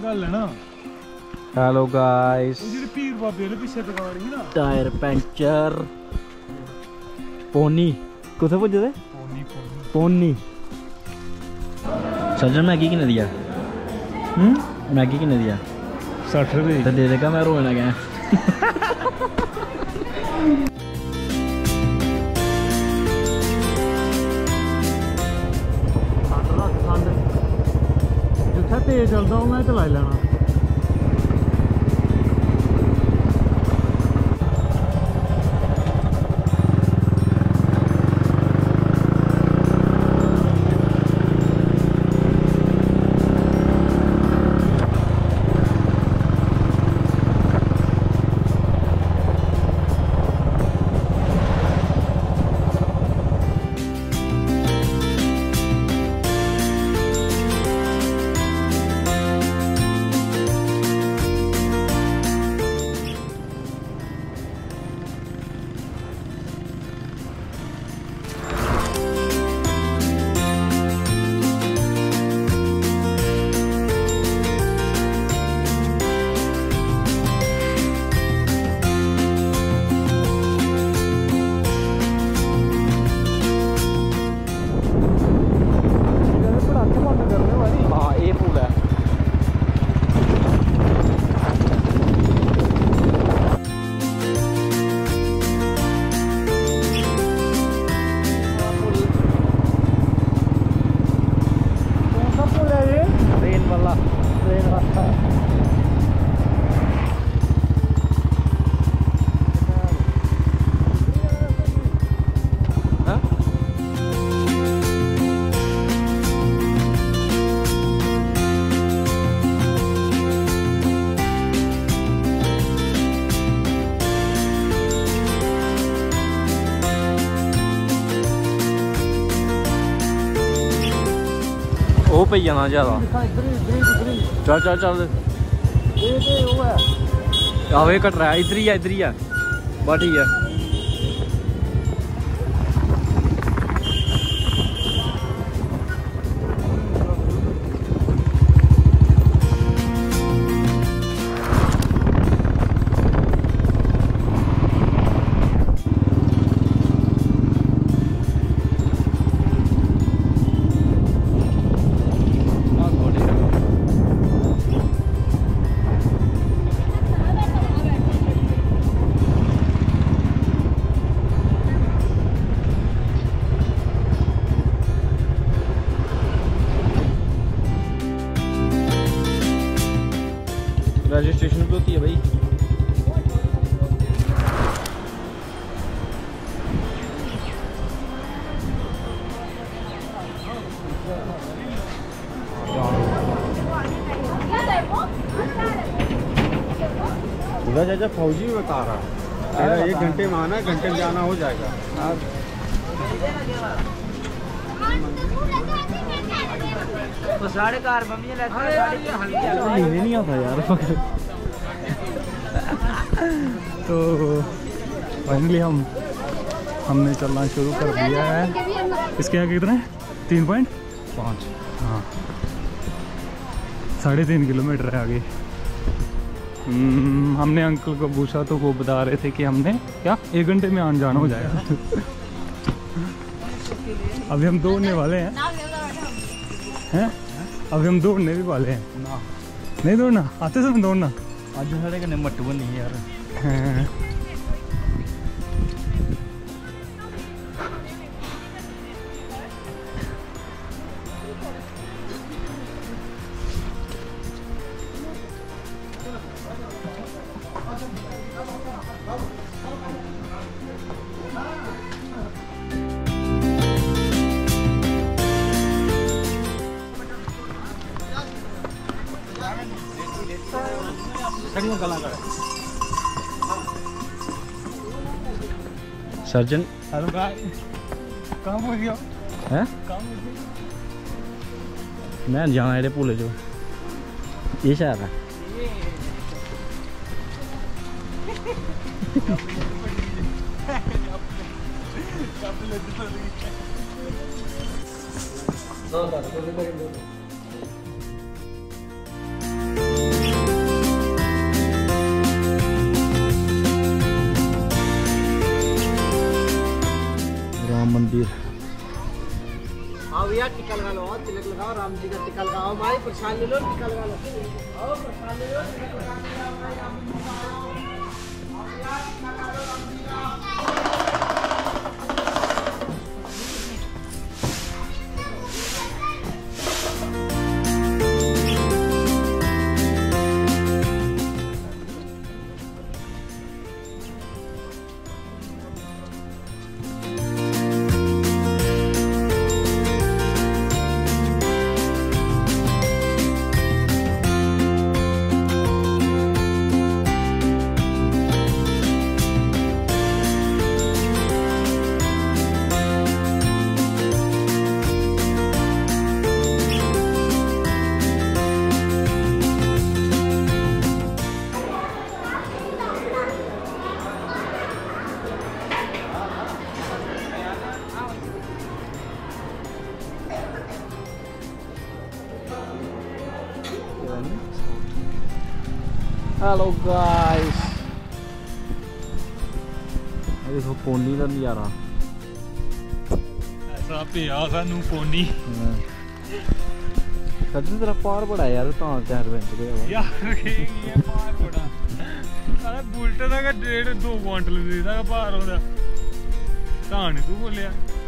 गल है ना। हेलो गाइस, पीर बाबे ने पीछे दुकान ही ना टायर पंचर पोनी कुछ पुजे थे पोनी। सर्जन मैगी किने दिया? मैगी किने दिया? 60 रुपए तो दे देगा, मैं रोना गया। जिथे तेज चलता हूँ मैं चलाई लेना। वो पे जाना ज्यादा। चल चल चल आवे कट रहा है, इधर ही है बस ठीक है। रजिस्ट्रेशन भी होती है भाई। चाचा फौजी बता रहा तेरा 1 घंटे में आना, घंटे में जाना हो जाएगा। तो साढ़े कार मम्मी नहीं आता यार। तो फाइनली हमने चलना शुरू कर दिया है। इसके आगे कितना है? 3.5। हाँ 3.5 किलोमीटर है आगे। हमने अंकल को पूछा तो वो बता रहे थे कि हमने क्या 1 घंटे में आने जाना हो जाएगा। अभी हम दौड़ने वाले हैं। अभी हम दौड़ने भी वाले हैं। नहीं दौड़ना आते समय दौड़ना आज साढ़े कने मट्टू बनी यार। सर्जन हेलो गाइस, कहाँ पहुँच गया? हैं? मैं जाना है पुले जो ये शहर है। हेलो गाइस, देखो पोनी का नज़ारा। ऐसा पिया सानू पोनी सज्जन तेरा पार बड़ा यार, तो चार बेंच पे यार ये पार बड़ा सारा बुलट दा का 1.5-2 क्वांटल दा भार होदा तां नहीं तू बोलिया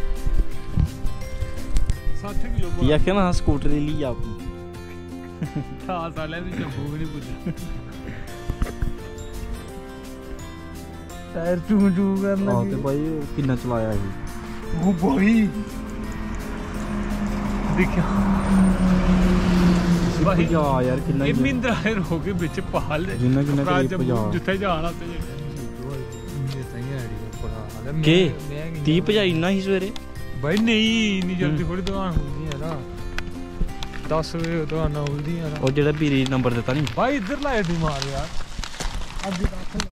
60 किलो ये आखे ना स्कूटर ली आप 10 साल भी जम्मू भी नहीं पुज्जा टायर चू चू करना ते भाई किन्ना चलाया ही वो भाई देखिया भाई यार किन्ना ये मिंद्रा है रोके बिच पहाड़ जिन्ना किन्ना करीब 50 जिथे जाना ते के 30 50 इन्ना ही सवेरे भाई नहीं इन्नी जल्दी थोड़ी दुकान खुलदी है ना 10 बजे दुकान खुलदी है ना और जेड़ा पीरी नंबर देता नहीं भाई इधर लाए दी मार यार अभी